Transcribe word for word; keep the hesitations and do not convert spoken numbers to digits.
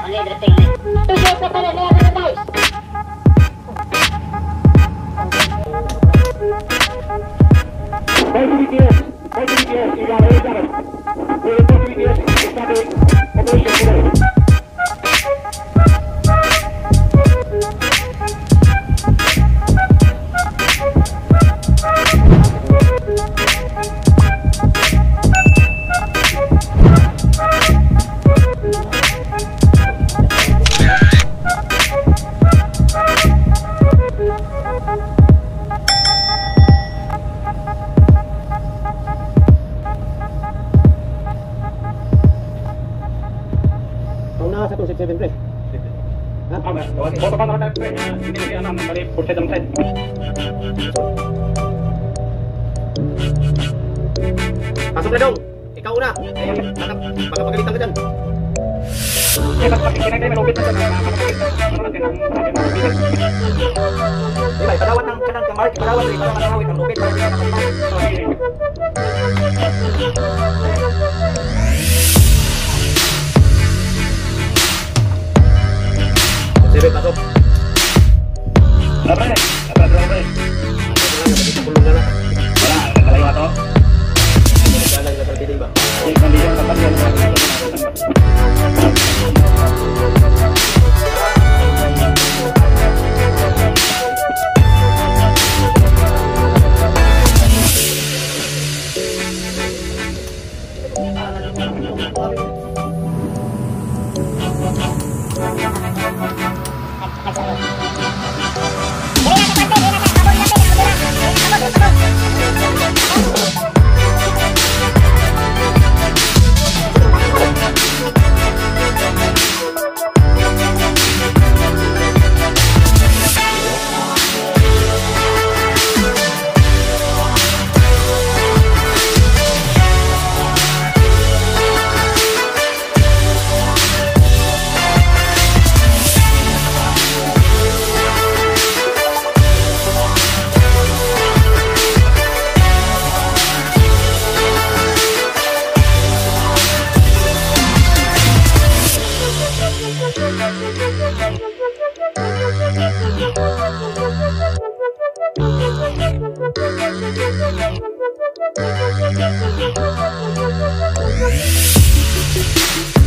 Mali, dressing na. Tuyo sa pala na yan, guys. Five B T S, five B T S, you got it, you got it. We're five B T S, it's not a operation today. Sa two six seven pre. Ha? Foto ka na natin, pre. Hindi siya naman, mali, full side lang side. Pasok na dong. Ikaw una. Eh, baka baka pagalitan ka dyan. Eh, mas pakikinay tayo, malupit na siya. Ano natin, ang malupit. Diba, ipadawat ng kanang kamark, ipadawat rin, para manahawit ang lupit. Para siya nakalitan. Sebe, pasok. Ano pre? Ano pre? Pre? Dito kulong na na. Wala, nagkalayo ato. Jalan sa terbiling ba? Eh, nandito sa pagyan. Thank you.